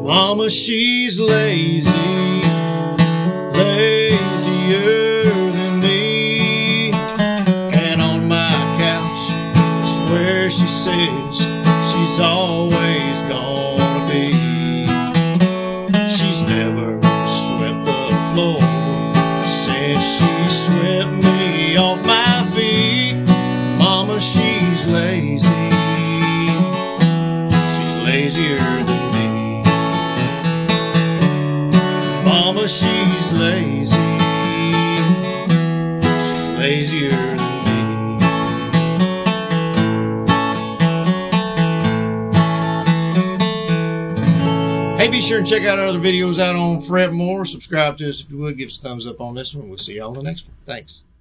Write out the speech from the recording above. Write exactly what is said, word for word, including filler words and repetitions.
Mama, she's lazy, lazier than me. And on my couch, I swear she says she's always gonna be. She's never swept the floor since she swept me off my feet. Mama, she's lazy, she's lazier than me. Mama, she's lazy, she's lazier than me. Hey, be sure and check out our other videos out on Fret More. Subscribe to us if you would. Give us a thumbs up on this one. We'll see y'all in the next one. Thanks.